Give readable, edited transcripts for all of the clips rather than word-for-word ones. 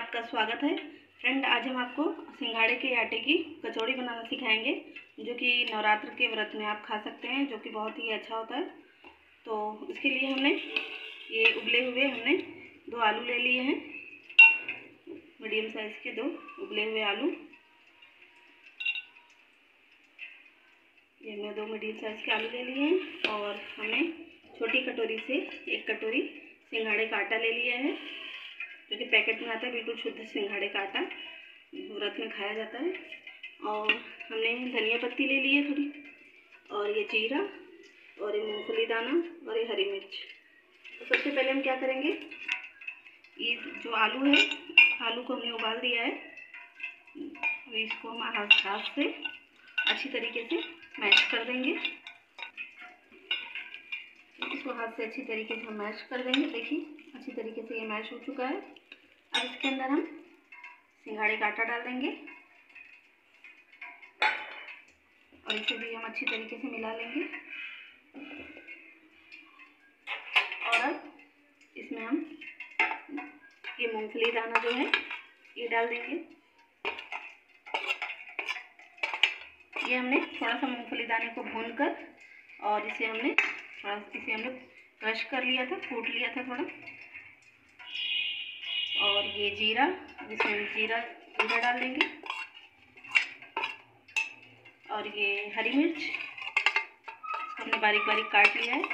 आपका स्वागत है। फ्रेंड, आज हम आपको सिंघाड़े के आटे की कचौड़ी बनाना सिखाएंगे, जो कि नवरात्र के व्रत में आप खा सकते हैं, जो कि बहुत ही अच्छा होता है। तो इसके लिए हमने ये उबले हुए 2 आलू ले लिए हैं, मीडियम साइज़ के 2 उबले हुए आलू। ये हमने 2 मीडियम साइज़ के आलू ले लिए हैं और हमने छोटी कटोरी से 1 कटोरी सिंघाड़े का आटा ले लिया है, जो कि पैकेट में आता है। बिल्कुल शुद्ध सिंघाड़े का आटा व्रत में खाया जाता है। और हमने धनिया पत्ती ले ली है थोड़ी, और ये जीरा, और ये मूंगफली दाना, और ये हरी मिर्च। तो सबसे पहले हम क्या करेंगे, ये जो आलू है, आलू को हमने उबाल दिया है। अब इसको हम हाथ से अच्छी तरीके से मैश कर देंगे। इसको हाथ से अच्छी तरीके से हम मैश कर देंगे। देखिए, अच्छी तरीके से ये मैश हो चुका है। अब इसके अंदर हम सिंघाड़े का आटा डाल देंगे और इसे भी हम अच्छी तरीके से मिला लेंगे। और अब इसमें हम ये मूंगफली दाना जो है ये डाल देंगे। ये हमने थोड़ा सा मूंगफली दाने को भूनकर और इसे हमने क्रश कर लिया था, कूट लिया था थोड़ा। और ये जीरा, जिसमें हम जीरा डाल देंगे, और ये हरी मिर्च हमने बारीक बारीक काट लिया है।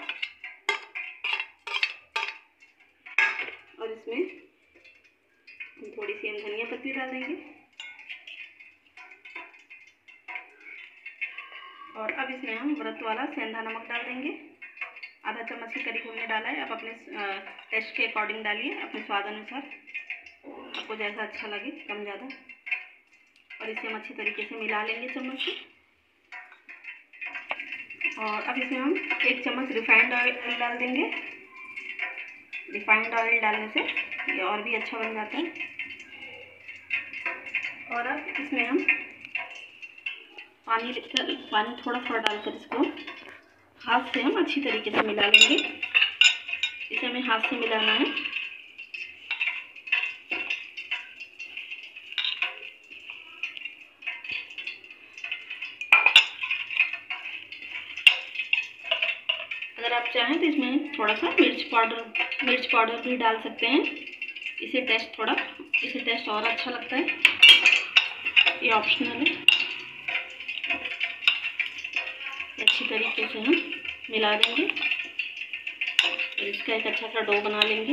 और इसमें थोड़ी सी हम धनिया पत्ती डाल देंगे। और अब इसमें हम व्रत वाला सेंधा नमक डाल देंगे। आधा चम्मच के करीब हमने डाला है। आप अपने टेस्ट के अकॉर्डिंग डालिए, अपने स्वाद अनुसार, आपको जैसा अच्छा लगे, कम ज़्यादा। और इसे हम अच्छी तरीके से मिला लेंगे चम्मच से। और अब इसमें हम 1 चम्मच रिफाइंड ऑयल डाल देंगे। रिफाइंड ऑयल डालने से ये और भी अच्छा बन जाता है। और अब इसमें हम पानी थोड़ा थोड़ा डालकर इसको हाथ से हम अच्छी तरीके से मिला लेंगे। इसे हमें हाथ से मिलाना है। अगर आप चाहें तो इसमें थोड़ा सा मिर्च पाउडर भी डाल सकते हैं। इसे टेस्ट और अच्छा लगता है। ये ऑप्शनल है। अच्छी तरीके से हम मिला देंगे और इसका एक अच्छा सा डो बना लेंगे।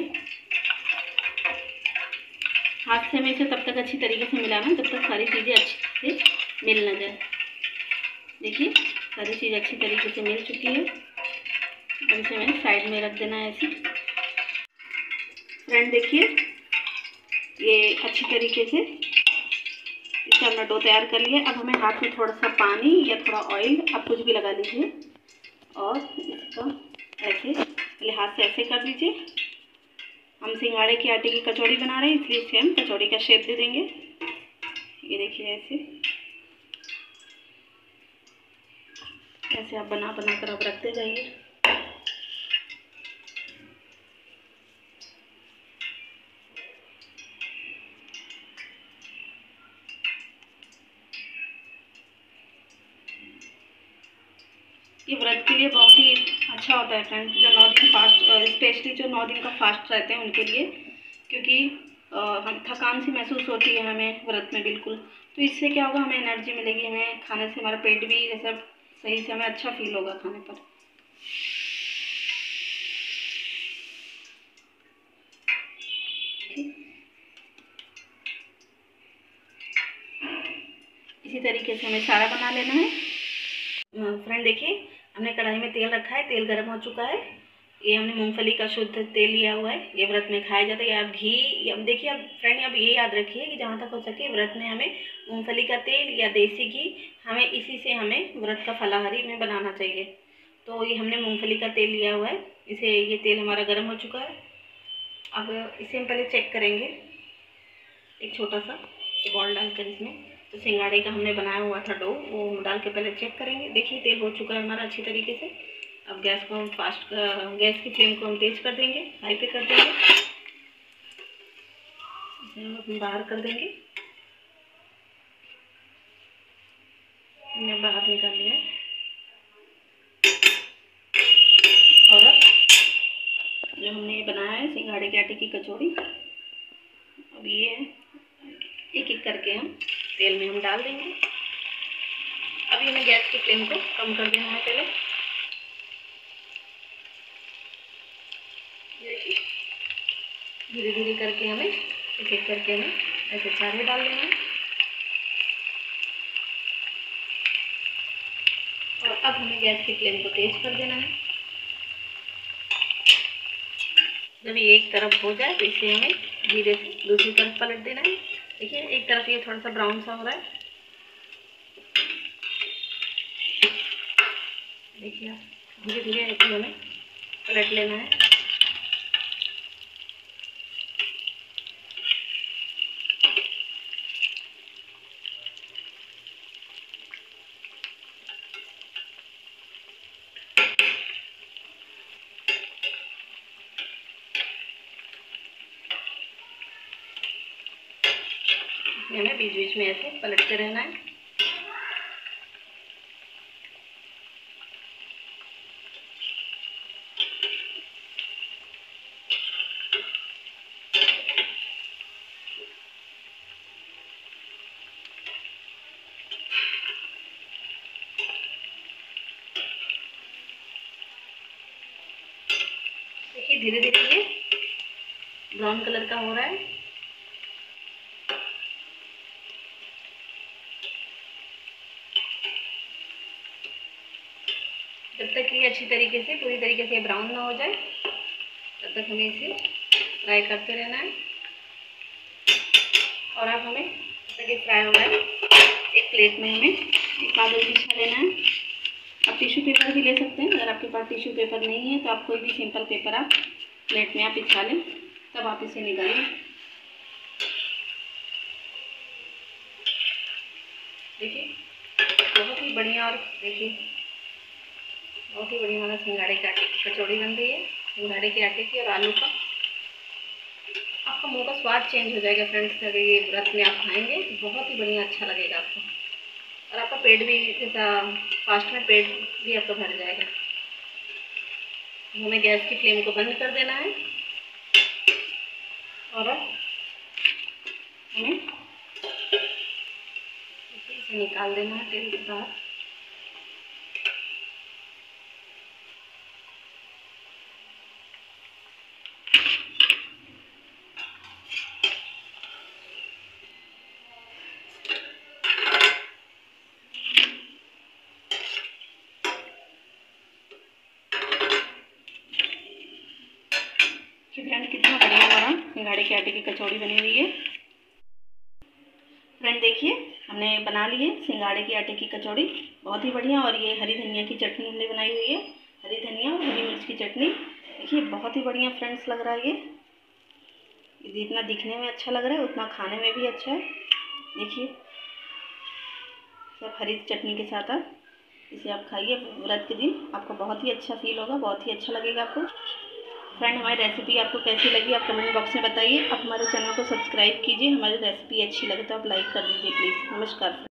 हाथ से हमें इसे तब तक अच्छी तरीके से मिलाना जब तक सारी चीज़ें अच्छे से मिल ना जाए। देखिए, सारी चीज़ अच्छी तरीके से मिल चुकी है। अब इसे मैंने साइड में रख देना है ऐसे। फ्रेंड देखिए, ये अच्छी तरीके से इसका हमने डो तैयार कर लिया। अब हमें हाथ में थोड़ा सा पानी या थोड़ा ऑयल, आप कुछ भी लगा लीजिए, और इसका ऐसे पहले हाथ से ऐसे कर दीजिए। हम सिंघाड़े के आटे की कचौड़ी बना रहे हैं, इसलिए इसे हम कचौड़ी का शेप दे देंगे। ये देखिए, ऐसे आप बना कर आप रखते जाइए। ये व्रत के लिए बहुत ही अच्छा होता है फ्रेंड्स, जो 9 दिन फास्ट, स्पेशली जो 9 दिन का फास्ट रहते हैं उनके लिए, क्योंकि हम थकान सी महसूस होती है हमें व्रत में बिल्कुल। तो इससे क्या होगा, हमें एनर्जी मिलेगी, हमें खाने से हमारा पेट भी जैसा सही से हमें अच्छा फील होगा खाने पर। इसी तरीके से हमें सारा बना लेना है। फ्रेंड देखिए, हमने कढ़ाई में तेल रखा है, तेल गर्म हो चुका है। ये हमने मूंगफली का शुद्ध तेल लिया हुआ है, ये व्रत में खाया जाता है। या घी, अब देखिए, अब फ्रेंड अब ये याद रखिए कि जहाँ तक हो सके व्रत में हमें मूंगफली का तेल या देसी घी, हमें इसी से हमें व्रत का फलाहारी में बनाना चाहिए। तो ये हमने मूंगफली का तेल लिया हुआ है। ये तेल हमारा गर्म हो चुका है। अब इसे हम पहले चेक करेंगे, एक छोटा सा बॉल डालकर इसमें तो सिंघाड़े का हमने बनाया हुआ था डो, वो डाल के पहले चेक करेंगे। देखिए, तेल हो चुका है हमारा अच्छी तरीके से। अब गैस की फ्लेम को हम तेज कर देंगे, हाई पे कर देंगे। इसे हम अपने बाहर कर देंगे। हमने बाहर निकाल लिया है। और अब जो हमने ये बनाया है सिंघाड़े के आटे की कचौड़ी, अब ये एक एक करके हम तेल में हम डाल देंगे। अभी हमें गैस की फ्लेम को कम कर देना है पहले। धीरे धीरे करके हमें एक एक करके हमें ऐसे सारे डाल देना है। और अब हमें गैस की फ्लेम को तेज कर देना है। जब ये एक तरफ हो जाए तो इसे हमें धीरे से दूसरी तरफ पलट देना है। देखिए एक तरफ ये थोड़ा सा ब्राउन सा हो रहा है, देखिए आप धीरे धीरे ऐसे हमें पलट लेना है। हमें बीच बीच में ऐसे पलटते रहना है। देखिए धीरे धीरे ये ब्राउन कलर का हो रहा है। जब तक ये अच्छी तरीके से पूरी तरीके से ब्राउन ना हो जाए तब तक हमें इसे फ्राई करते रहना है। और अब हमें जब तक ये फ्राई हो रहा है एक प्लेट में हमें एक कागज़ बिछा लेना है। आप टिश्यू पेपर भी ले सकते हैं। अगर आपके पास टिश्यू पेपर नहीं है तो आप कोई भी सिंपल पेपर आप प्लेट में आप बिछा लें, तब आप इसे निकालें। देखिए बहुत ही बढ़िया, और देखिए बहुत ही बढ़िया वाला सिंघाड़े के आटे की कचौड़ी बन रही है। सिंघाड़े के आटे की और आलू का। आपका मुंह का स्वाद चेंज हो जाएगा फ्रेंड्स। अगर ये व्रत में आप खाएंगे तो बहुत ही बढ़िया अच्छा लगेगा आपको, और आपका पेट भी जैसा फास्ट में पेट भी आपका भर जाएगा। हमें गैस की फ्लेम को बंद कर देना है और अब हमें इसे निकाल देना है तेल से बाहर। फ्रेंड कितना बढ़िया हमारा सिंघाड़े के आटे की कचौड़ी बनी हुई है। फ्रेंड देखिए हमने बना ली है सिंघाड़े के आटे की कचौड़ी, बहुत ही बढ़िया। और ये हरी धनिया की चटनी हमने बनाई हुई है, हरी धनिया और हरी मिर्च की चटनी। देखिए बहुत ही बढ़िया फ्रेंड्स लग रहा है ये जितना दिखने में अच्छा लग रहा है उतना खाने में भी अच्छा है। देखिए सब हरी चटनी के साथ आप इसे आप खाइए व्रत के दिन, आपको बहुत ही अच्छा फील होगा, बहुत ही अच्छा लगेगा आपको। फ्रेंड हमारी रेसिपी आपको कैसी लगी आप कमेंट बॉक्स में बताइए। आप हमारे चैनल को सब्सक्राइब कीजिए। हमारी रेसिपी अच्छी लगे तो आप लाइक कर दीजिए प्लीज़। नमस्कार।